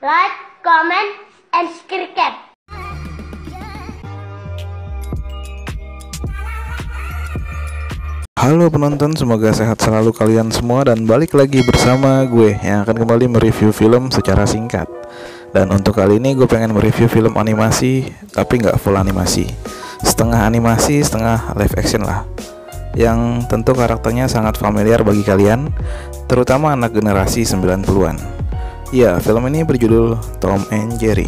like, comment, and subscribe. Halo penonton, semoga sehat selalu kalian semua dan balik lagi bersama gue yang akan kembali mereview film secara singkat. Dan untuk kali ini gue pengen mereview film animasi, tapi nggak full animasi, setengah animasi, setengah live action lah, yang tentu karakternya sangat familiar bagi kalian, terutama anak generasi 90-an. Ya, film ini berjudul Tom and Jerry.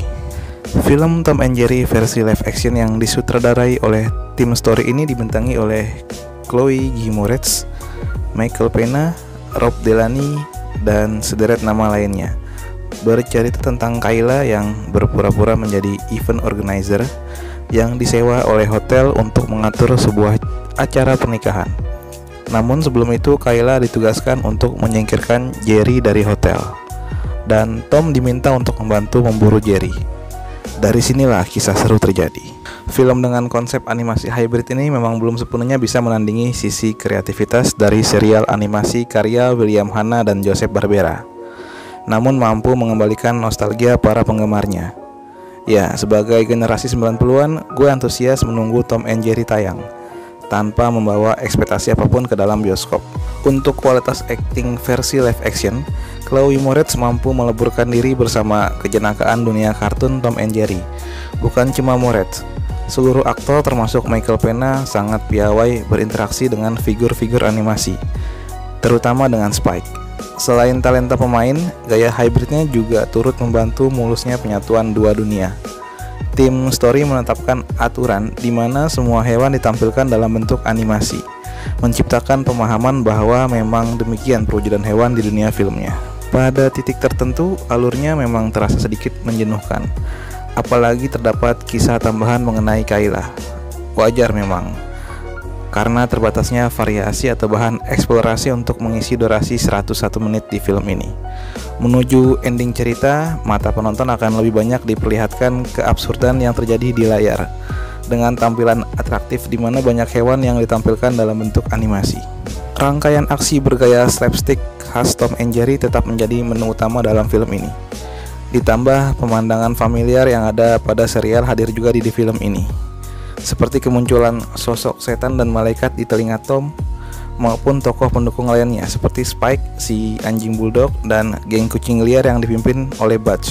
Film Tom and Jerry versi live action yang disutradarai oleh tim story ini dibintangi oleh Chloe G. Moretz, Michael Pena, Rob Delaney, dan sederet nama lainnya. Bercerita tentang Kayla yang berpura-pura menjadi event organizer yang disewa oleh hotel untuk mengatur sebuah acara pernikahan. Namun sebelum itu Kayla ditugaskan untuk menyingkirkan Jerry dari hotel, dan Tom diminta untuk membantu memburu Jerry. Dari sinilah kisah seru terjadi. Film dengan konsep animasi hybrid ini memang belum sepenuhnya bisa menandingi sisi kreativitas dari serial animasi karya William Hanna dan Joseph Barbera, namun mampu mengembalikan nostalgia para penggemarnya. Ya, sebagai generasi 90-an, gue antusias menunggu Tom and Jerry tayang tanpa membawa ekspektasi apapun ke dalam bioskop. Untuk kualitas acting versi live action, Chloe Moretz mampu meleburkan diri bersama kejenakaan dunia kartun Tom and Jerry. Bukan cuma Moretz, seluruh aktor termasuk Michael Pena sangat piawai berinteraksi dengan figur-figur animasi, terutama dengan Spike. Selain talenta pemain, gaya hybridnya juga turut membantu mulusnya penyatuan dua dunia. Tim story menetapkan aturan di mana semua hewan ditampilkan dalam bentuk animasi, menciptakan pemahaman bahwa memang demikian perwujudan hewan di dunia filmnya. Pada titik tertentu, alurnya memang terasa sedikit menjenuhkan, apalagi terdapat kisah tambahan mengenai Kayla. Wajar memang, karena terbatasnya variasi atau bahan eksplorasi untuk mengisi durasi 101 menit di film ini. Menuju ending cerita, mata penonton akan lebih banyak diperlihatkan keabsurdan yang terjadi di layar, dengan tampilan atraktif di mana banyak hewan yang ditampilkan dalam bentuk animasi. Rangkaian aksi bergaya slapstick khas Tom and Jerry tetap menjadi menu utama dalam film ini. Ditambah pemandangan familiar yang ada pada serial hadir juga di film ini, seperti kemunculan sosok setan dan malaikat di telinga Tom, maupun tokoh pendukung lainnya seperti Spike, si anjing bulldog, dan geng kucing liar yang dipimpin oleh Butch.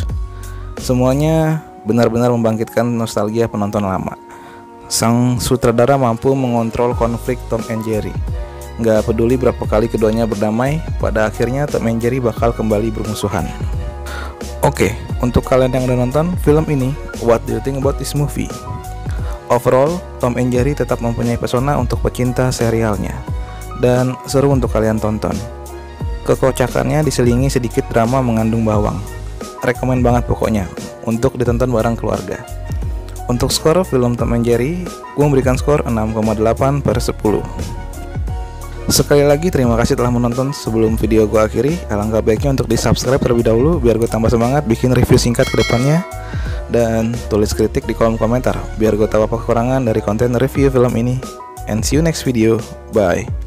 Semuanya benar-benar membangkitkan nostalgia penonton lama. Sang sutradara mampu mengontrol konflik Tom and Jerry. Nggak peduli berapa kali keduanya berdamai, pada akhirnya Tom and Jerry bakal kembali bermusuhan. Oke, untuk kalian yang udah nonton film ini, what do you think about this movie? Overall, Tom and Jerry tetap mempunyai pesona untuk pecinta serialnya, dan seru untuk kalian tonton. Kekocakannya diselingi sedikit drama mengandung bawang. Rekomen banget pokoknya untuk ditonton bareng keluarga. Untuk skor film Tom and Jerry, gue memberikan skor 6,8/10. Sekali lagi terima kasih telah menonton. Sebelum video gue akhiri, alangkah baiknya untuk di subscribe terlebih dahulu biar gue tambah semangat bikin review singkat ke depannya. Dan tulis kritik di kolom komentar biar gue tahu apa kekurangan dari konten review film ini. And see you next video, bye.